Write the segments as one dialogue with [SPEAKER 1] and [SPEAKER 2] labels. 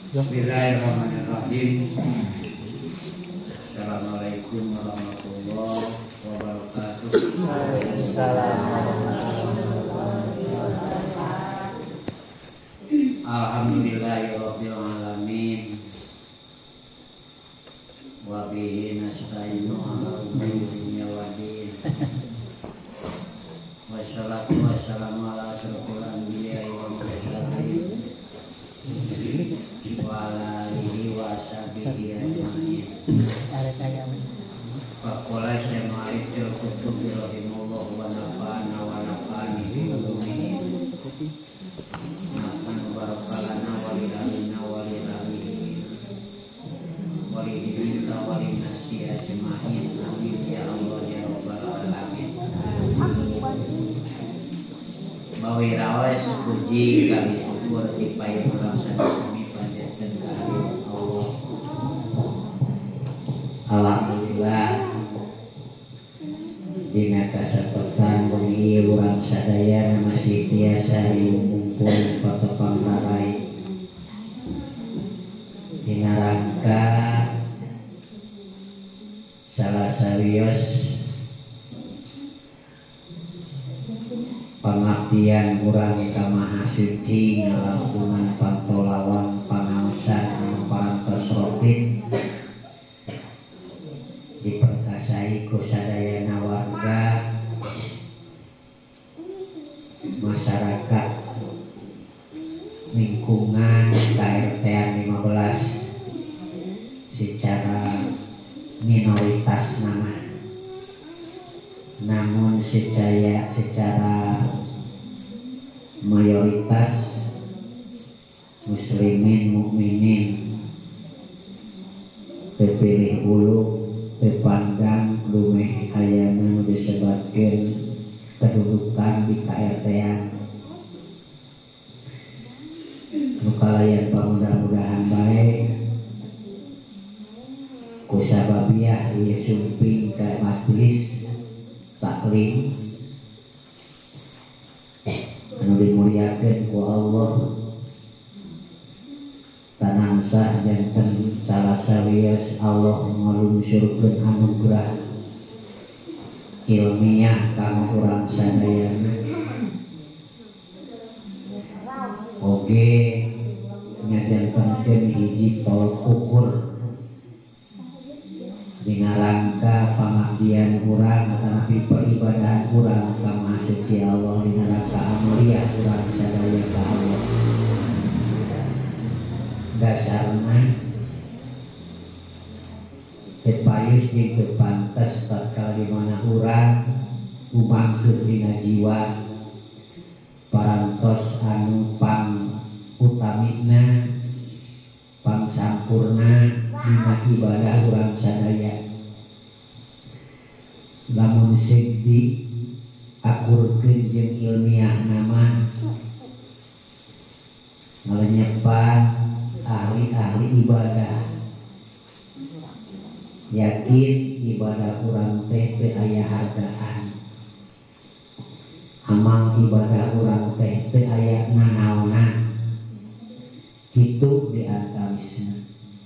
[SPEAKER 1] Bismillahirrahmanirrahim. Assalamualaikum warahmatullahi wabarakatuh. Alhamdulillahirabbil alamin. Wa bihi nasta'inu 'ala umuri dunya waddin. Wassalatu wassalamu ala asyrofil anbiya'i wal mursalin wa ala alihi wa sahbihi ajma'in. Faqala Syekh Malik al-Qutubi rahimahullah wa nafa'ana wa nafa'ani bi ulumihi. Nafa'an barakalana wa lilahina wa lilahini wa lilahina wa linasi ajma'in. Amin ya Allah ya rabbal alamin. Bawi rawas puji kami syukur dipayung melaksanakan kami panjatkan kehadirat Allah. Alhamdulillah dina kasempatan bengi urang sadaya masih tiasa ngumpul patepang rarai dina rangka salah sarios pangabdian urang ka Maha Suci ngalakunan pantolawan pangaosan anu parantos rotin diperkasai ku sadayana warga masyarakat lingkungan KRT-an 15 secara minoritas namun secara mayoritas muslimin mukminin terpilih bulu terpandang lumeh ayana disebutkan kedudukan di KRT-an nukalayan mudah-mudahan baik kusababiah ieu sumping ka majelis taklim anu dimuliakeun ku Allah tanang sah janten salah sawios Allah ngalungsurkeun anugerah ilmiah kanggo urang sadayana oge ngajantenkeun hiji tolok ukur dina rangka pangabdian urang atanapi peribadahan urang ka Maha Suci Allah dina rangka amaliyah urang sadaya ka Allah. Dasarna tepayus jeung teu pantes tatkala di mana urang umangkeun dina jiwa parantos anu pang utamina pang sampurna dina ibadah urang sadaya lamun segdi akurkeun jeung ilmiah nama ngalenyepan ahli-ahli ibadah yakin ibadah urang teh teu aya hargaan amal ibadah urang teh teu aya nanaonan kitu di antawisna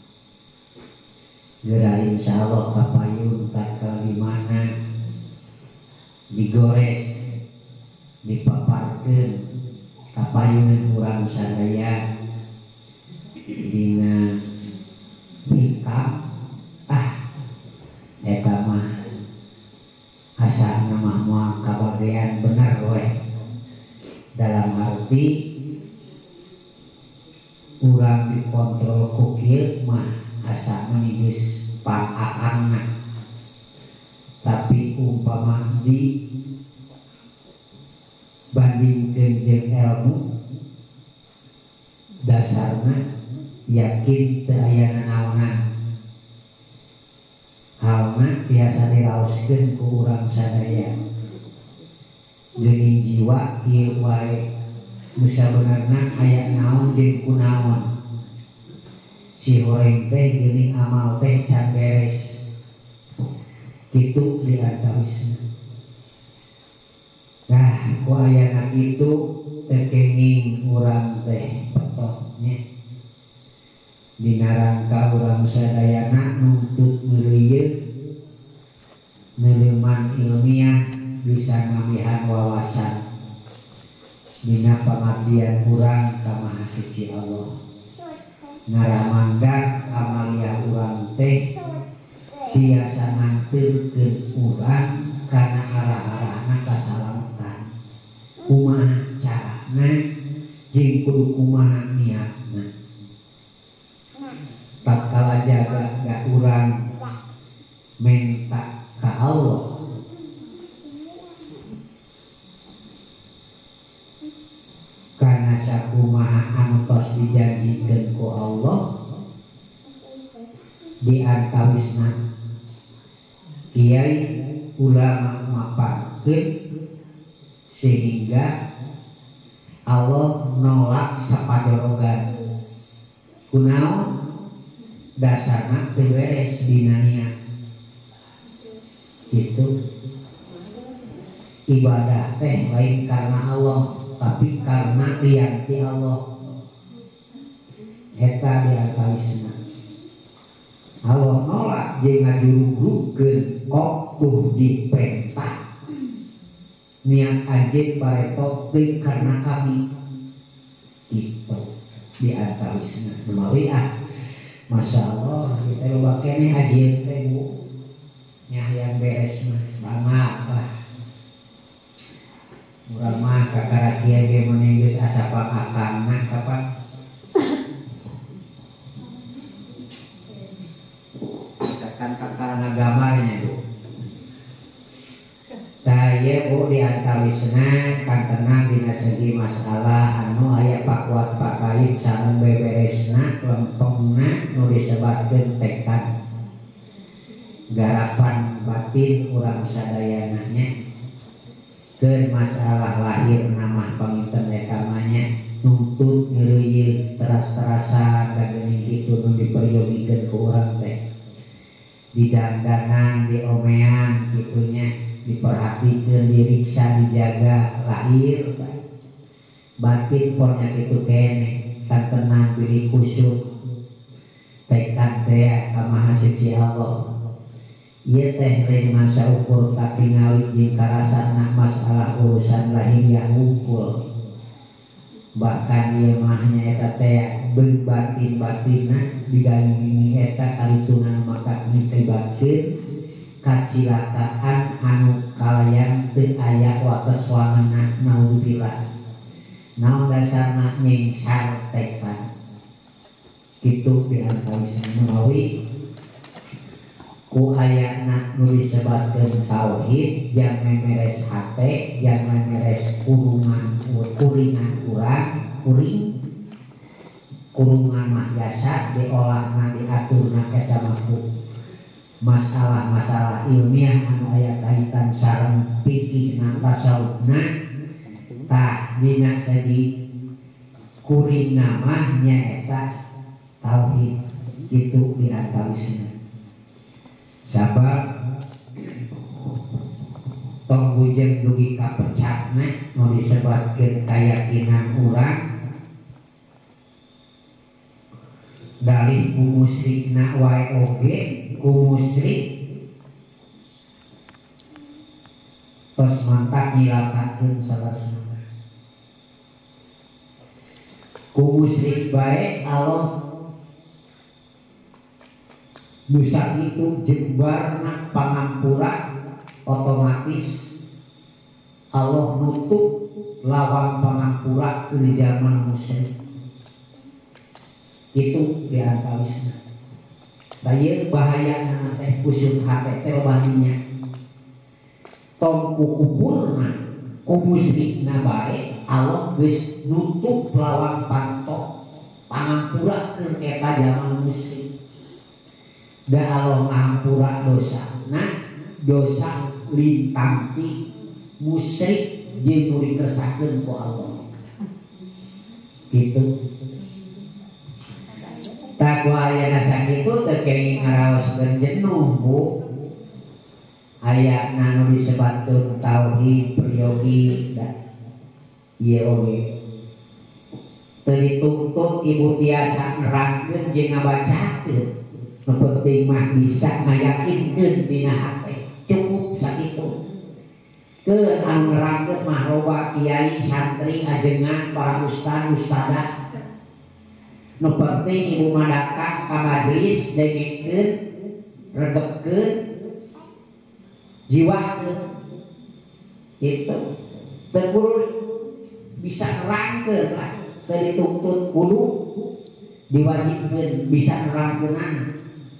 [SPEAKER 1] geura insyaallah kapayun tatkala di mana digores dipaparkeun kapayunan urang sadaya dina hikam eta mah asana mah moal kabagean bener we dalam arti urang dikontrol ku kieu mah asana geus pang-aangna tapi umpama di bandingkeun jeung ilmu dasarna yakin teu aya nanaonan halna biasa diraoskeun ku urang sadaya geuning jiwa kieu wae nu sabenerna aya naon jeung kunaon si horeng teh geuning amal teh can beres kitu diantawisna. Nah ku ayana kitu tekenging urang teh potongnya dina rangka urang sadayana nuntut meuleuyeun neuleman ilmiah bisa ngamihan wawasan dina pangabdian urang ka Maha Suci Allah. Ngaramandang amalia urang teh tiasa nganterkeun urang kana arah-arahna kasalamatan. Kumaha carana jeung kudu kumaha niatna. Tatkala jaga da urang menta ka Allah, karena sakumaha anu tos dijanjikeun ku Allah di antawisna kiai ulama mapakeun sehingga Allah nolak sapadorogan. Kunaon dasarna teu beres dina niat. Itu ibadah teh lain karena Allah, tapi karena lianti Allah. Eta diantawisna Allah nolak jeung ngajurugkeun kok tuh perintah niat anjeun pareto teu karena kami. Itu diantawisna menawi Masya Allah kita loba keneh ajieun teh Bu nya hayang beres mah banget lah. Urang mah kakara kieu ge mun geus asa pakakangna kapan misalkan kakana gamarnya Bu. Saya Bu diantawisna kantenang dina segi masalah anu aya pakuat pakait sareng beberesna lempengna nu disebatkeun tekad garapan batin urang sadayana nya ke masalah lahir nama panginten etamanya nuntut ngeureuyeun teras-terasan da geuning kitu nu diperyogikeun ku urang teh didandanan diomean kitunya diperhatikeun diriksa dijaga lahir batin pornya kitu keneh kantenang pilih kusyuk tekad teh ka Maha Suci Allah. Ieu teh lain masa ukur katingali jeung karasana masalah urusan lahiriah hungkul. Bahkan ieu mah nyaeta teh beun batin-batinna digandingi eta karisunan maka miterlibatkeun kacilakaan anu kalayan teu aya wates wangeunna naudzubillah. Naon dasarna nyengsar tekad. Kitu diantawisna menawi ku ayatna nu disebatkeun tauhid yang memeres hate yang memeres kuringan kurungan mah jasa diolahna diaturna esa mampu masalah-masalah ilmiah anu aya kaitan sareng fikihna tasawufna tah dina segi kuringna mah nyaeta tauhid. Kitu diantawisna sabab tong bujeng dugi kapecatna nu disebatkeun kayakinan urang dari ku musyrikna wae oge ku musyrik tos mantap nyilakakeun salasana ku musyrik bae Allah bisa itu jembarna pangampura otomatis Allah nutup lawang pangampura ke zaman musyrik. Itu diantawisna daya bahayana teh kusuk hate teh lobaninya tong kukupurna ku musyrikna bae Allah geus nutup lawang pantok pangampura ke eta zaman musyrik. Da Allah ngahampura dosa dosa lintampi musyrik jeung nu dikersakakeun ku Allah. Kitu takwa ayana sakitu teu kenging ngaraoskeun jenuh Bu. Ayatna nu disebatkeun tauhid priyogi da ieu oge teu dituntut ibu tiasa nerangkeun jeung ngabacakeun. Nu penting mah bisa ngayakinkeun dina hate, cukup sakitu. Keun anu nerangkeun mah loba kiai, santri, ajengan, para ustad, ustadah. Nu penting ibu mah datang ka majelis dengekeun, regepkeun, jiwakeun. Itu teu kudu bisa nerangkeun lah, teu dituntut kudu diwajibkeun bisa nerangkeunana.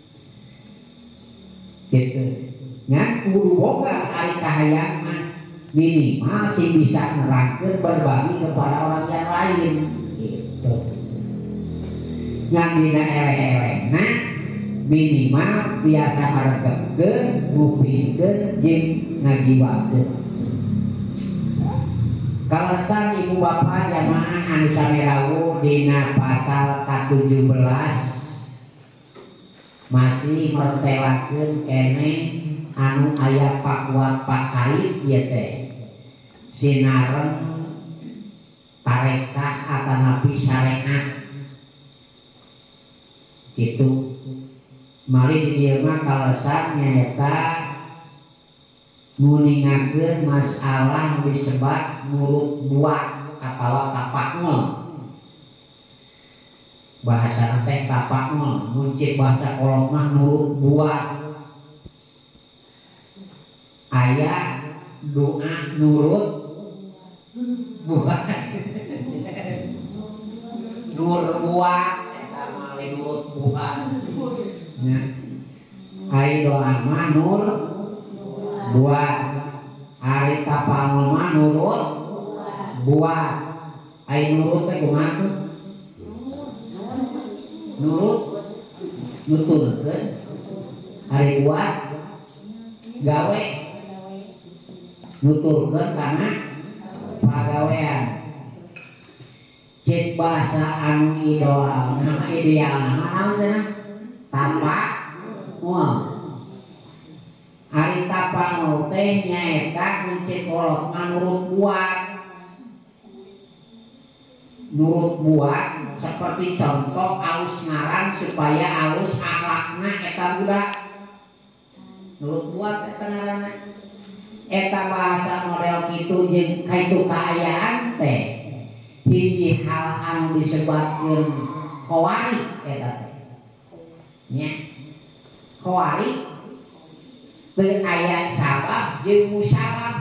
[SPEAKER 1] Gitu. Nya kudu boga ari kahayang mah minimal sih bisa nerangkeun berbagi kepada orang yang lain gitu. Ngan dina eleh-elehna minimal biasa ngaregepkeun, ngupikeun jeung ngajiwakeun. Kalasan ibu bapak jamaah anu sami rawuh dina pasal ka-17 masih mertelakeun kene anu aya pakuat pakait ieu teh sinareng tarekah atanapi syariat gitu. Mari di dieu mah kalasan nyaeta nguningakeun masalah disebat nurut buat atawa tapakul. Bahasa teh tapakul, muncik bahasa kolot mah nurut buat. Aya doa nurut buat. Nurut buat eta mah nurut buat. Nya. Aya doa mah nur buat. Ari tapakul mah nurut buat. Aya nurut teh kumaha tuh? Nurut nuturkeun, hari buat gawe nuturkeun kana pagawean. Cek bahasa anu ideal nama naon cenah tapakul. Ari tapakul teh nyaeta cek kolot nurut buat. Nurut buat seperti contoh alus ngaran supaya alus akhlakna eta budak. Nurut buat eta ngaranna. Eta bahasa model kitu jeung kaitu kaayaan teh hiji hal anu disebatkeun khawari eta teh. Nya. Khawari teu aya sabab jeung musabab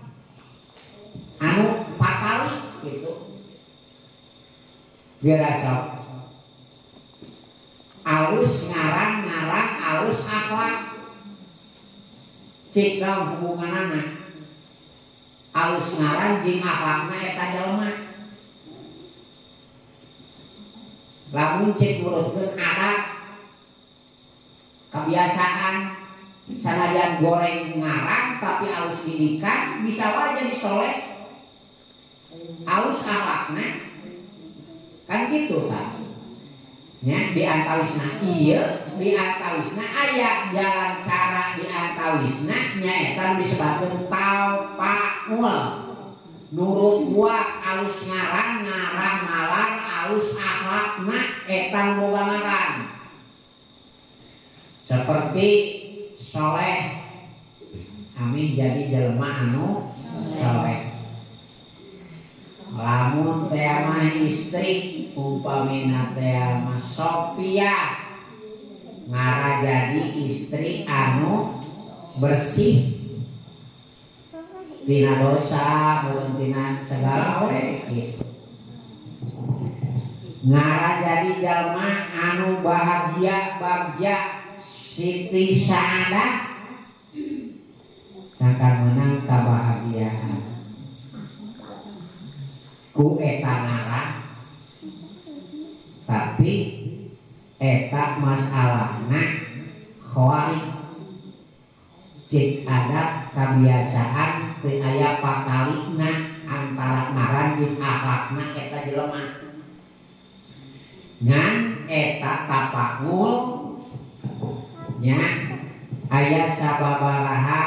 [SPEAKER 1] anu patali gitu. Dirasa alus ngarang alus akhlak cek dalam hubunganana alus ngarang jeung akhlakna eta jelema. Lamun cek nurutkeun adat kebiasaan sanajan goreng ngarang tapi alus didikan bisa wae jadi soleh alus akhlakna kan gitu kan ya diantawisna iya diantawisna aya jalan cara diantawisna nyaeta disebutkeun tawakul nurut buat alus ngarang malar alus akhlakna eta boga ngaran seperti soleh amin jadi jelema anu soleh. Lamun teh mah istri upamina teh mah Sophia ngara jadi istri anu bersih tina dosa meureun tina segala we gitu. Ngara jadi jalma anu bahagia bagja Siti Saadah sangkan menang kabahagiaan ku eta ngaran tapi eta masalahna khawari cek adat kebiasaan teu aya patalina antara ngaran jeung akhlakna eta jelema ngan eta tapakul nya aya sababaraha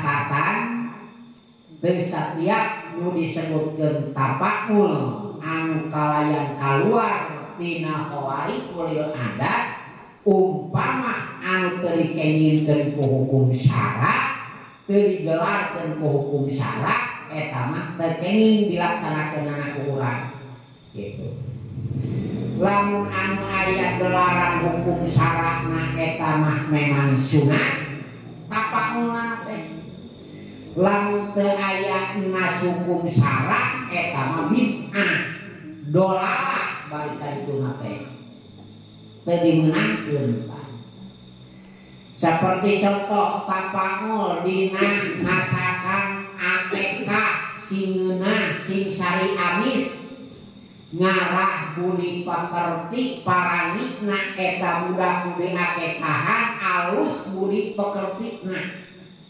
[SPEAKER 1] catatan teu satiap nu disebutkeun tapakul anu anu kalayan keluar tina khawarij ulil adat umpama anu teu dikengingkeun ku hukum syara teu digelarkeun ku hukum syara eta mah teu kenging dilaksanakeunana ku urang gitu. Lamun anu aya gelaran hukum syarana eta mah memang sunat tapakulna teh. Lamun teu aya nas hukum syara eta mah bid'ah dolalah balik ka dituna teh teu dimeunangkeun. Seperti contoh tapangul dina ngasakan akekah singeuna sing sari amis ngarah budi pekerti paranigna eta budak-budi akekahan alus budi pekertina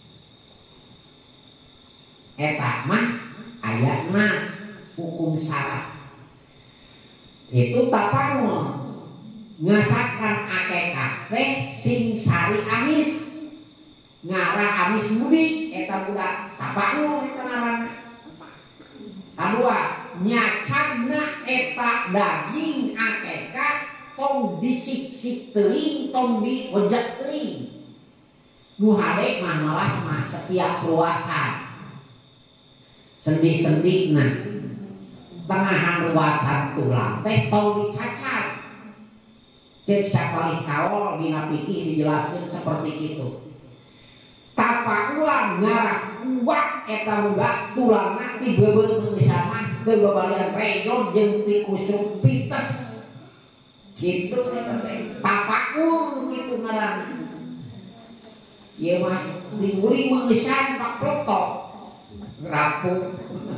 [SPEAKER 1] eta mah aya nas hukum syara itu tapangul ngasakan akekah teh sing sari amis ngarah amis budi eta budak tapangul eta ngaranna. Kadua nyacana eta daging akekah tong disik-sik teuing tong diojek teuing nu hade mah malah mah setiap ruasan sendi-sendina tengahan ruasan tulang teh tong dicacat cek sapalih kaol dina fikih dijelaskeun seperti itu. Tapakulan ngarah kuat eta budak tulangna ti beubeut meusan mah teu babalian rejon jeung ti kusuk pites kitu eta teh tapakul kitu ngaranna. Ieu mah ring-ring meusan pak plotok rapuh.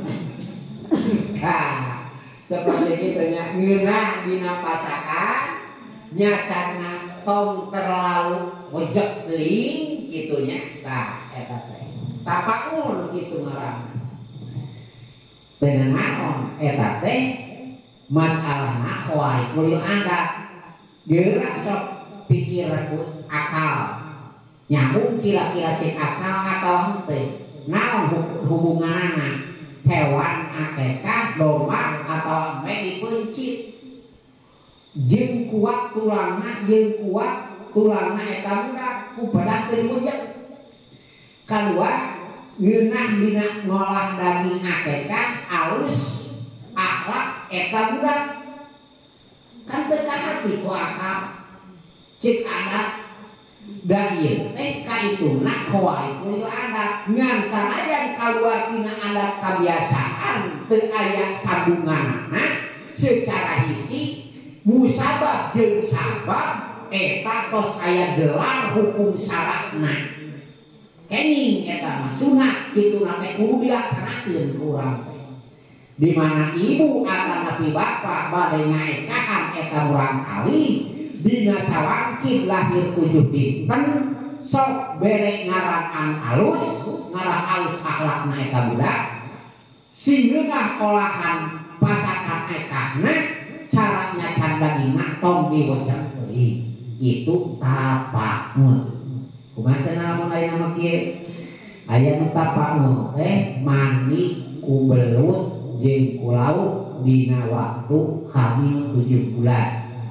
[SPEAKER 1] Nah, seperti kitu nya ngeunah dina pasakan nyacana tong terlalu ojek teuing kitu nya. Tah eta teh tapakul kitu ngaranna. Teu naon eta teh masalahna khawarij ulil adat geura sok pikir akal nyambung kira-kira cek akal atau henteu naon hubunganana hewan akekah domba atau ame dipencit jeung kuat tulangna jeung kuat tulangna eta budak ku badak teu diojek. Kadua ngeunah dina ngolah daging akekah alus akhlak eta budak kan teu kahati ku akal cek adat da ieu teh kaituna khawarij ulil adat ngan sanajan kaluar tina adat kabiasaan teu aya sambunganna secara hisi musabab jeung sabab eta tos aya gelar hukum syaratna kenging eta mah sunat kituna teh kudu dilaksanakeun ku urang teh. Di mana ibu atanapi bapa bade ngaekahan eta urang kali dina sawangkid lahir 7 dinten sok bere ngaran anu alus ngarah alus akhlakna eta budak singeunah olahan pasakan ekahna caranya candagina tong diwocek teuing itu tapakul. Kumaha cenah lamun aya nama kieu aya nu tapakul mandi ku belut jeung ku lauk dina waktu hamil 7 bulan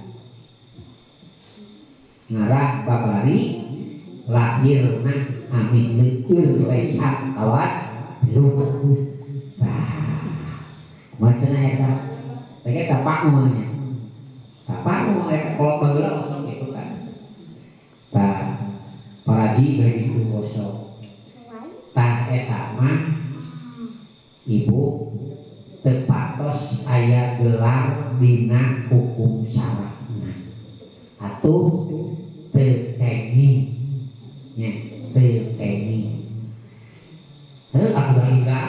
[SPEAKER 1] ngarah babari lahirna hamil leueur lesan kawas belut. Kumaha cenah eta teh tapakul nya tapakul eta kalau baheula kosong kitu kan. Tah Paji bari itu kosong. Tah eta mah ibu tepatos aya gelar dina hukum syaratna. Atuh teu kenging nya teu kenging. Heuh aku bangga.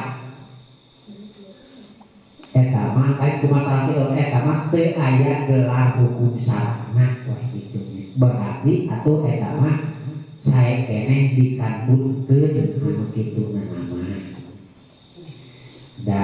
[SPEAKER 1] Eta mah kain kumasalah kitu eta mah teu aya gelar hukum syaratna wah kitu. Berarti atuh eta mah saya keneh dikandungkeun anu kituna nama da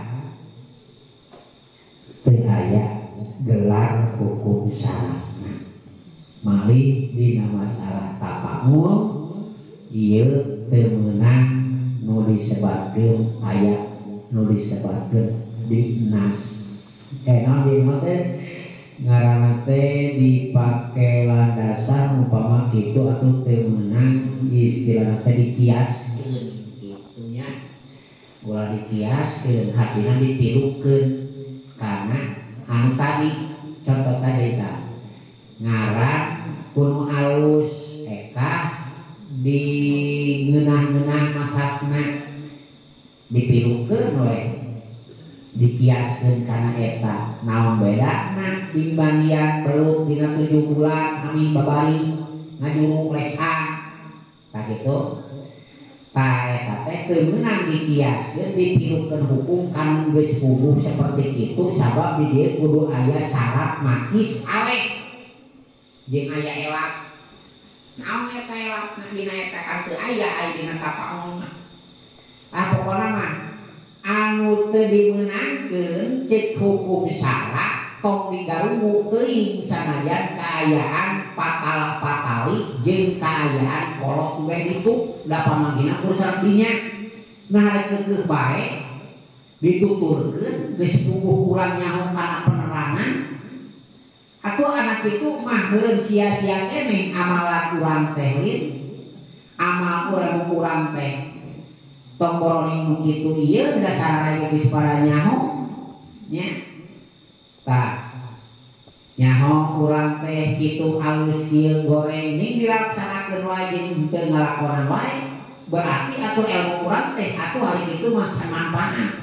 [SPEAKER 1] teu aya gelar hukum syaratna malih dina masalah tapamul ieu teu meunang nu disebatkeun aya nu disebatkeun di nas non di teh ngaranna teh dipake landasan umpama kitu atuh teu meunang istilahna teh dikiaskeun kitu nya. Ulah dikiaskeun hatina dipilukeun karena anu tadi contoh tadi tah ngaran kuno alus eka di ngeunah-ngeunah masakna dipilukeun we dikiaskeun kana eta naon bedana dibandingan belum dina 7 bulan kami babari ngajurung lesan tah kitu tah eta teh teu meunang dikiaskeun dipilukeun hukum kanu geus puguh saperti kitu sabab di dieu kudu aya syarat makis alek jeung aya elat naon eta elatna dina eta kan teu aya dina tapaongna pokona mah anu teu dimeunangkeun cek hukum syara tong digarungu teuing sanajan kaayaan patal-patali jeung kaayaan kolot we ditu da pamanggihna urusan dinya nah rek keukeuh bae dituturkeun geus puguh urang nyaho kana penerangan atuh anak itu mah meureun sia-sia keneh amalan urang teh lin amal urang teh tong boroning nu kitu ieu dasarna geus pada nyaho nya tah nyaho urang teh kitu alus kieu goreng ning dilaksanakeun wae jeung teu ngalakonan wae berarti atuh ilmu urang teh atuh hari kitu mah can manfaat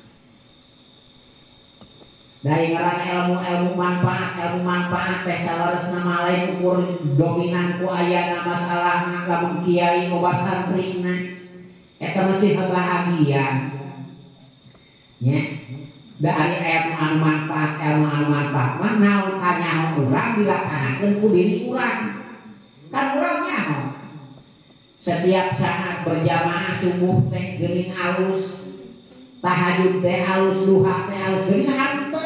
[SPEAKER 1] dari ngaran ilmu manfaat teh salaresna mah lain ukur dominan ku aya masalahna lamun kiai obat santrina eta mesti kebahagiaan nya da ari ilmu anu manfaat mah naon kanyaho urang dilaksanakeun ku diri urang kan urang nyaho setiap saat berjamaah subuh teh geuning alus tahajud teh alus duha teh alus geuning hanteu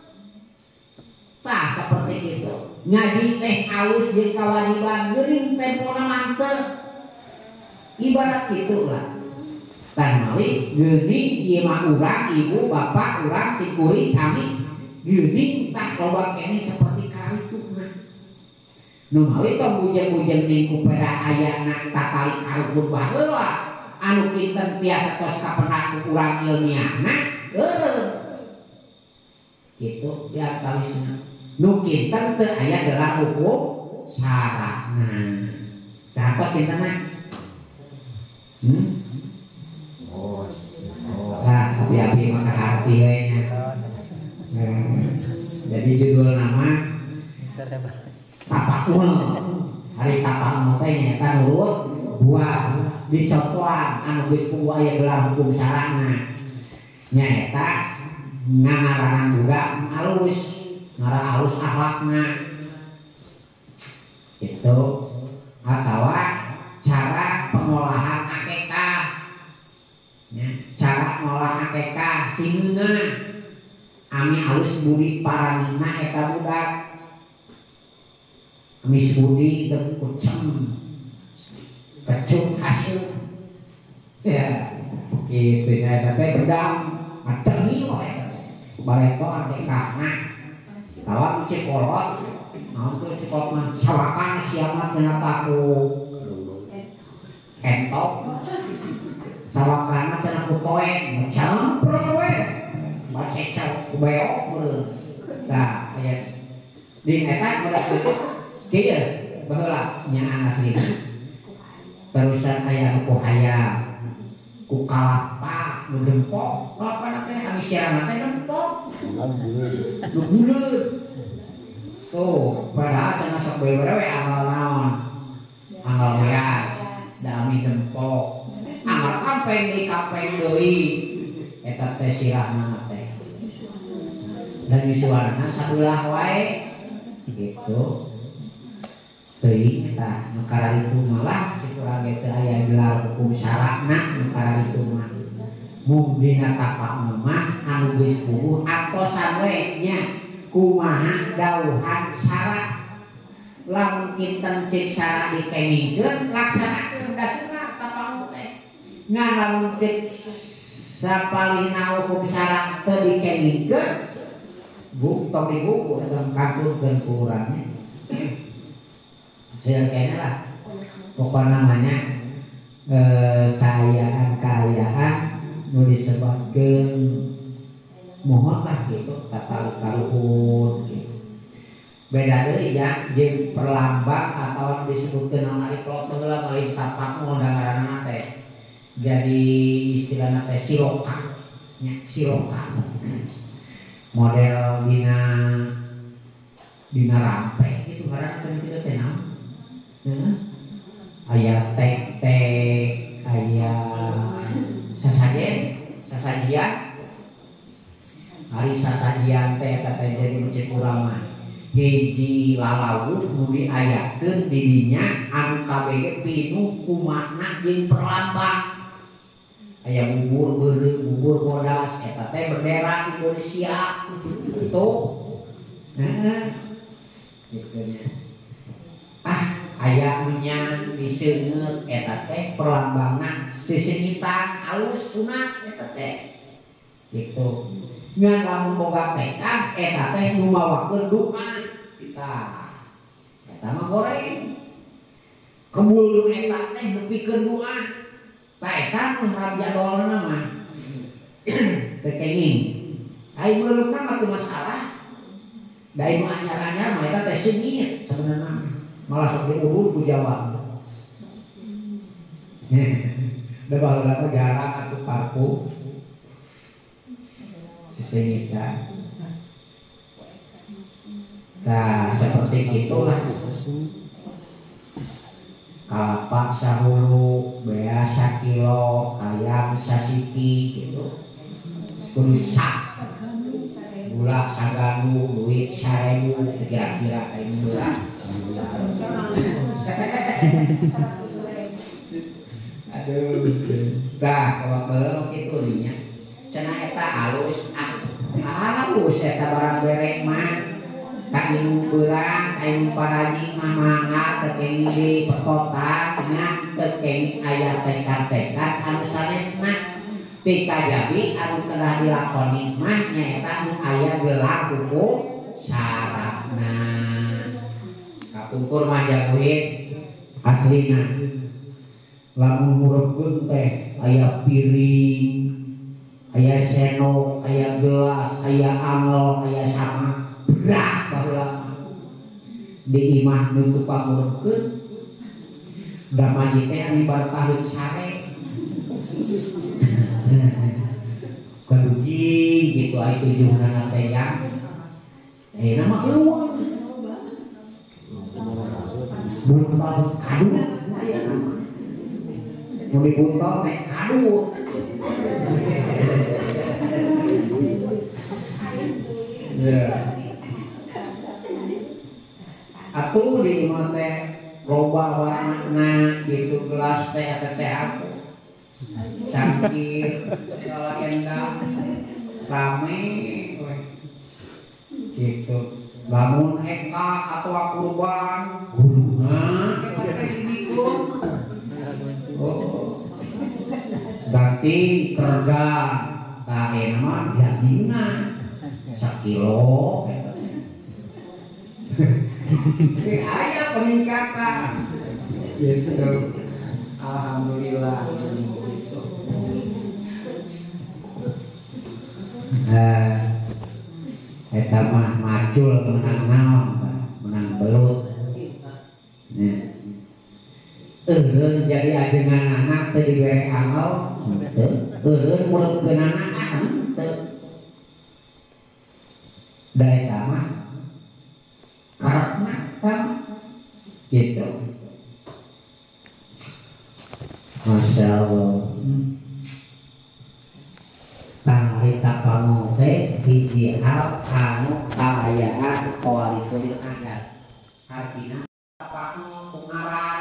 [SPEAKER 1] tah saperti itu ngaji teh alus jeung kawajiban geuning tempona manteu ibarat kitulah tan mawi geuning ieu mah urang ibu bapak urang si kuring sami geuning tah loba keneh saperti karituna nu mawi tong bujeng-bujeng ning kupeda ayana tatali karukun baheula anu kinten tiasa tos kapendak urang ilmiahna kitu diantawisna nu kinten teu aya dalam hukum syara'na tah tos kintenna hati-hati maka hati kayaknya. Jadi judul nama tapakul hari tapakul teh nyata nurut buah dicontohan anu geus puguh aya dalam hukum syara'na nyata ngaranan juga alus ngara alus akhlakna itu atawa cara pengolahan akekah ya, cara ngolah akekah singeuna ami halus budi paranina eta budak ami budi teu kuceng kecuk hasil ya kitu eta teh bedang adengi wae bareto akekahna tawa cek kolot naon teh cek kolot mah sawakan siamat cenah taku entok sawakana cenah kutoek campur we bacecau kubeok meureun tah aya di eta udah kieu baheula nya aslina terusan aya ku hayam ku kalapa nu dempok kalapa teh kami siaran teh dempok nu buleut tuh padahal cenah sok bewewe amal naon amal beras dami dempok amal kampeng di kampeng deui eta teh sirahna teh dan misuarna sabelah wae gitu teuing tah nu kararitu malah sakurang ge teu aya gelar hukum syara'na nu kararitu mah mung dina tapak mah anu geus puguh atosan we nya kumaha dawuhan syara' lamun kinten cek syara' dikengingkeun laksanakeun dasarna tapak teh ngan lamun cek sapalihna hukum syara' teu dikengingkeun Bu, tong di buku dalam kanturkeun ku urangnya. Saya kayaknya lah. Pokoknya namanya kayaan nu disebutkeun mohon lah gitu kata kaluhur gitu. Beda deui ya jeung perlambang atau disebutkeun naon ari kalau heula meureun tapak modal teh. Jadi istilahna teh siroka. Nya siroka. Model dina rampe itu ngaranna teh kitu teh naon? Aya tek-tek, aya sasajian. Hari sasajian teh eta teh jadi mucik urang mah. Hiji lalawu nu diayakeun di dinya anu kabeh pinuh ku makna jeung perlambang. Aya bubur beureuh, bubur bodas, eta teh bendera Indonesia itu. Gitu nya. Aya menyan diseungeut eta teh perlambangna sesengitan alus sunat eta teh. Gitu. Ngan lamun boga tekad eta teh nu mawakeun doa kita. Eta mah goreng. Kembul eta teh nepikeun doa. Eta mah harap jadwalna mah. Teu kenging. Ai meureupna mah teu masalah. Da ieu anyar-anyar mah eta teh seungit sabenerna. Malah sok diurut ku Jawa. Da baheula mah jarang atuh parku. Seungit kan. Nah, seperti itulah. Kalapa sahulu, bea sakilo, ayam sasiki gitu. Kudu sak. Gula saganu, duit 1000 kira-kira kayak gula. Aduh. Tah, kalau belum kitu nya. Cenah eta halus, halus eta barang berek mah. Kainu beurang, kainu paraji mamangga tekeng di petotan nya tekeng aya tekad-tekad anu sanesna ti kajabi anu kedah dilakoni mah nyaeta anu aya gelar hukum syaratna. Kapungkur mah jagoit aslina. Lamun mureukeun teh aya piring, aya sendok, aya gelas, aya angel, aya sama berat baheula di imah nu tukang ngureukeun da maji teh anu bartaheun sare kaduging gitu ai tujuanna teh yang nama eueuh buntal kadu nu dibuntal teh kadu ya. Atuh di imah teh loba warna gitu gelas teh eta teh aku cangkir segala endah rame gitu. Lamun eka atau kurban guluna eta teh dibikun. Oh. Ganti kerja tah eta mah jadina 1 kilo eta. Aya peningkatan gitu. Alhamdulillah gitu. Eta mah macul menang naon, menang belut. Nya. Eureun jadi ajengan anak teu dibere angel, teu. Eureun mureukeun anak teu. Da eta mah karepna gitu. Masya Allah. Tarita pangote hiji hal anu kaayaan kualitul adat. Artinya apa pengaran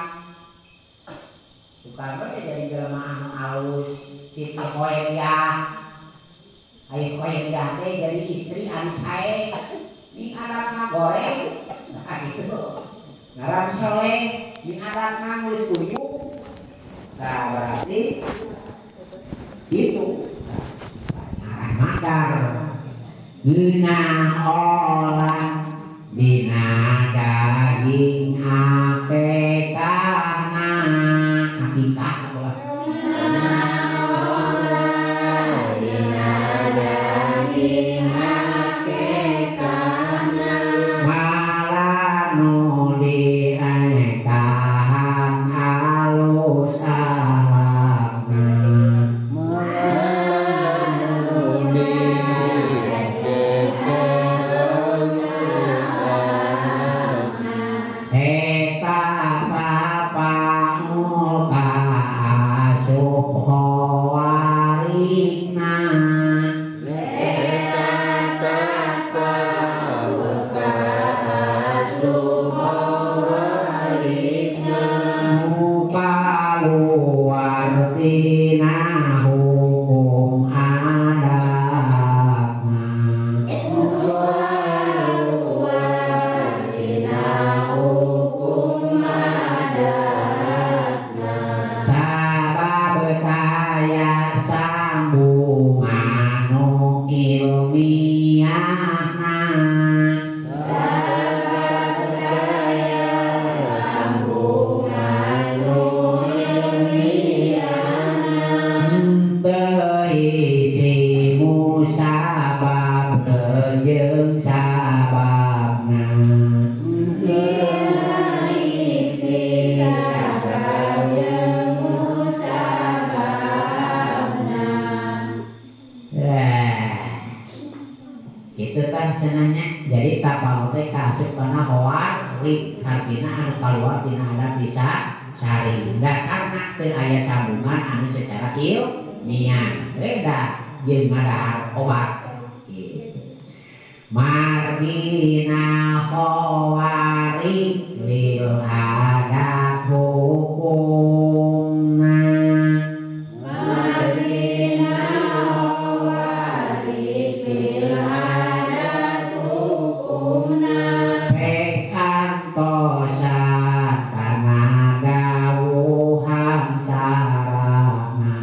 [SPEAKER 1] bukan bae jadi jelema anu alus kita koya ai koya teh jadi istri anu sae di adatna goreng nah gitu ngaran soleh di adatna nulis kuyu. Nah berarti itu ngaran madar Dina olah dina daging akekana akikah apa dina daging akekana malanu diekahan alus alakna jadi tapal teh kasih kana hoar lik artina anu kaluar tina adat bisa sari dasarna teu aya sambungan anu secara ilmiah beda jeung ngadahar obat margina khawari lil adat hukumna margina khawari lil adat hukumna pekan tosa tanah dawuhan sarana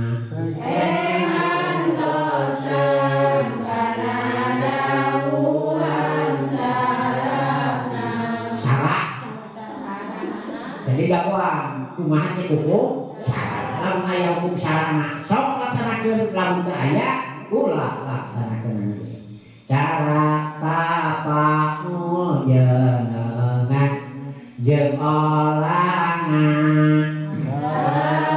[SPEAKER 1] pekan tosa tanah dawuhan sarana salah jadi dakwah kumaha cek hukum lamun aya hukum sarana sok laksanakeun lamun teu aya ulah laksanakeun cara tapakul jenengan jeung olangan cara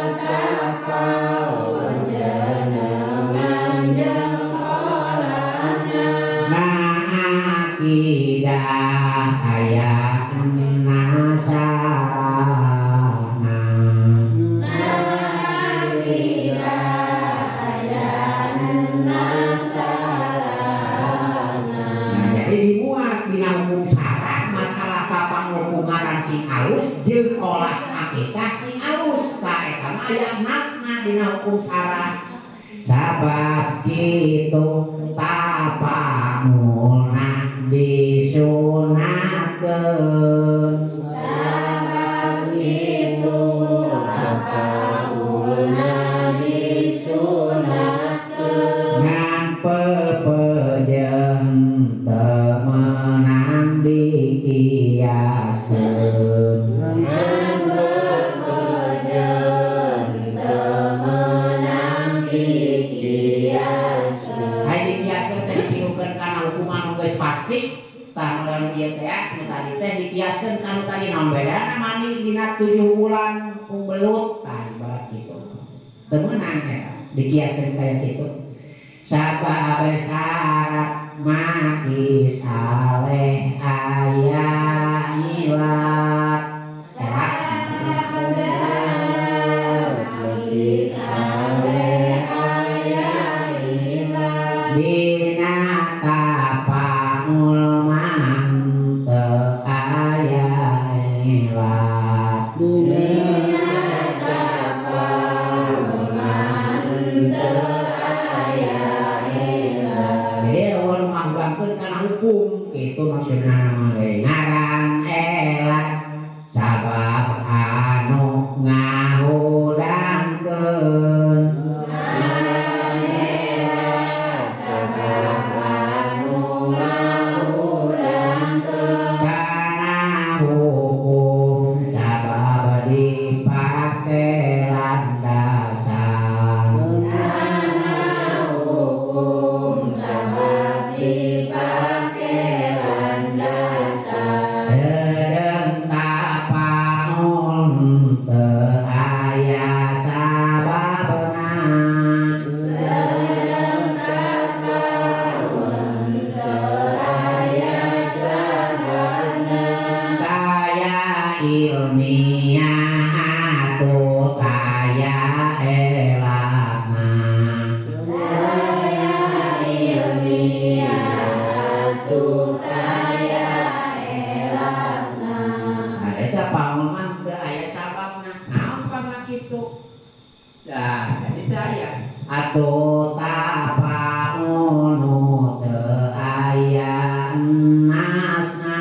[SPEAKER 1] tapakul jenengan jeung olangan nah akidah aya nasarana dimuat dina hukum syarat masalah kapang hukuman sing alus jeung olah akikah sing alus ka eta mah aya nasna dina hukum syarat sabab kitu tapamulna disunatkeun sabab kitu tapamulna disunatkeun ngan pepejeun temenang dikiaskeun ngan pepejeun temenang dikiaskeun hai dikiaskeun teh dipinukeun kana hukuman nu geus pasti tah modal ieu teh nu tadi teh dikiaskeun kana tadi naon bedana manis dina 7 bulan kumbelut tah ibarat kitu teu meunang eta dikiaskeun kaya kitu sabab syarat mati saleh ayah ilat mati saleh ayah ilat dina tapangul manteu ayah ilat dina tapangul manteu ayah ilat jadi orang mengganggu karena hukum itu maksudnya ilmiah tu kaya elana daya ilmiah tu kaya elana. Nah eta pangulman teu aya sababna naon pangna kitu. Nah jadi daya atuh tapaunu teu aya nasna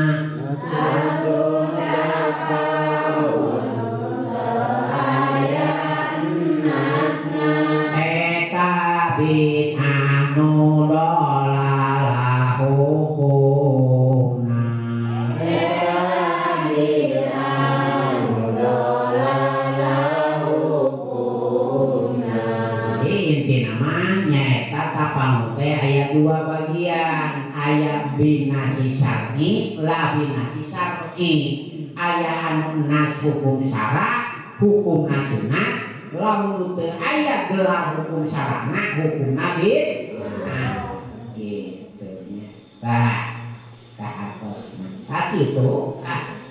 [SPEAKER 1] atuh tapaunu teu aya nasna eta bid'ah nu dolalah hukumna eta bid'ah nu dolalah hukumna. Intina mah nyaeta kapal teh aya dua bagian, aya binasi syar'i, la binasi syar'i. Aya anu nas hukum syara, hukum sunat, lamun teu aya gelar hukum syarana, hukum nabi. Nah, gitu nya. Tah, kahatos sakitu.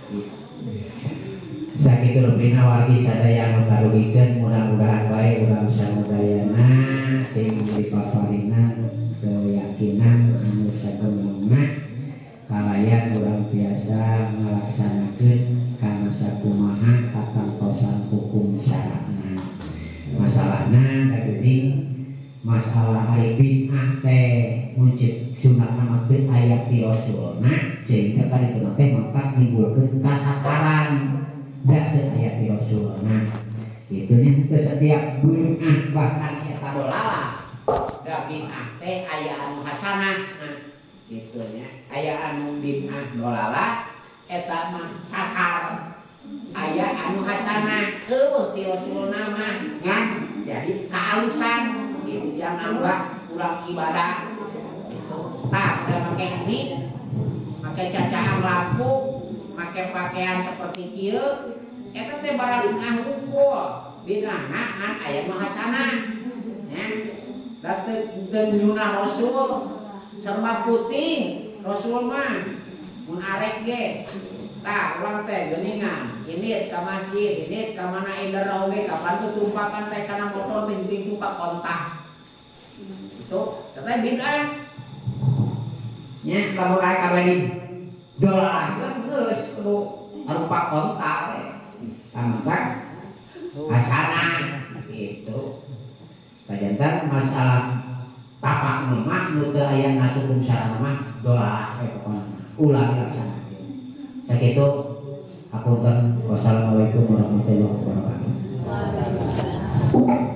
[SPEAKER 1] Sakitu lebihna wargi sadaya anu karugikeun mudah-mudahan bae urang samudayana ting dipaparingan keyakinan anu sabenerna kalayan urang biasa ngalaksanakeun kana sakumaha katantosan hukum syara'na. Masalahna geuning masalah aya bid'ah teh muncul sunatna mah teu aya ti rasulna sehingga kadituna teh mangkat nimbulkeun kasasaran. Da teu aya ti rasulna. Kitu nya teu setiap bid'ah bahkan eta dolalah. Da bid'ah teh aya anu hasanah. Nah, kitu nya. Aya anu bid'ah dolalah eta mah sasar. Aya anu hasanah eueuh ti rasulna mah ngan jadi kaalusan gitu jangan urang ibadah gitu. Tah da make mie, make cacaan lampu, make pakaian seperti kieu eta teh barang bid'ah hukul. Bid'ahna ngan aya nu hasanah. Nya. Da teu nyunah rasul serba putih rasul mah mun arek ge tah urang teh geuningan ini ka masjid ini ka mana indra oge kapan tuh tumpakan teh kana motor ting tumpak kontak itu teh bid'ah nya kalau aya kabeh dolarkeun geus kudu rupa kontak we tampak hasanah gitu. Pajantan masalah tapak mah nu teu aya nasukum syarana mah dolar we pokona ulah dilaksanakeun. Sakitu hapunten wassalamualaikum warahmatullahi wabarakatuh.